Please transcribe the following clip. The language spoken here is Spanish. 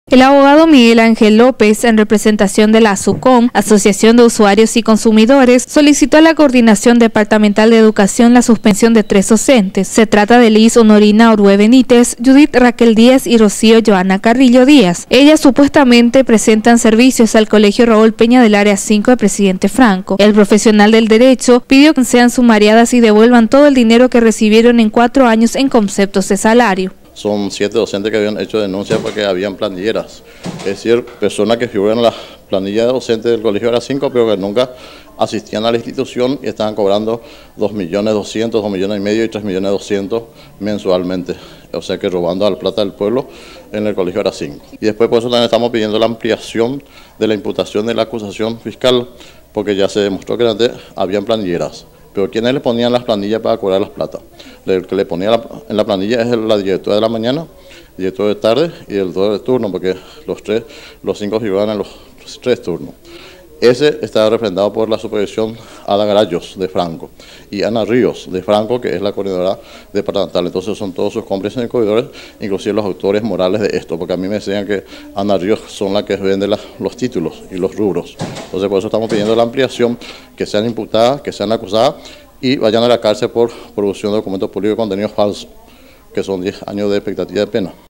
El abogado Miguel Ángel López, en representación de la ASUCOM, Asociación de Usuarios y Consumidores, solicitó a la Coordinación Departamental de Educación la suspensión de 3 docentes. Se trata de Liz Honorina Orue Benítez, Judith Raquel Díaz y Rocío Joana Carrillo Díaz. Ellas supuestamente presentan servicios al Colegio Raúl Peña del Área 5 de Presidente Franco. El profesional del derecho pidió que sean sumariadas y devuelvan todo el dinero que recibieron en 4 años en conceptos de salario. Son 7 docentes que habían hecho denuncias porque habían planilleras, es decir, personas que figuran en la planilla de docentes del Colegio Área 5, pero que nunca asistían a la institución y estaban cobrando 2.200.000, 2,5 millones y 3.200.000 mensualmente. O sea que robando la plata del pueblo en el Colegio Área 5. Y después por eso también estamos pidiendo la ampliación de la imputación de la acusación fiscal, porque ya se demostró que antes habían planilleras. Pero ¿quiénes le ponían las planillas para cobrar las plata? El que le ponía en la planilla es la directora de la mañana, el director de tarde y el director de turno, porque los 5 figuran en los 3 turnos. Ese está representado por la supervisión Ada Garayos de Franco y Ana Ríos de Franco, que es la coordinadora departamental. Entonces son todos sus cómplices y corredores, inclusive los autores morales de esto, porque a mí me decían que Ana Ríos son las que venden los títulos y los rubros. Entonces por eso estamos pidiendo la ampliación, que sean imputadas, que sean acusadas y vayan a la cárcel por producción de documentos públicos de contenido falso, que son 10 años de expectativa de pena.